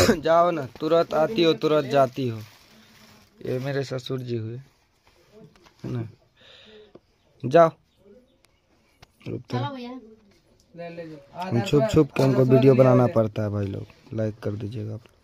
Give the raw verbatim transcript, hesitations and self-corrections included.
जाओ ना, तुरंत आती हो तुरंत जाती हो। ये मेरे ससुर जी हुए है ना। जाओ छुप छुप के हमको वीडियो बनाना पड़ता है भाई लोग। लाइक कर दीजिएगा आप।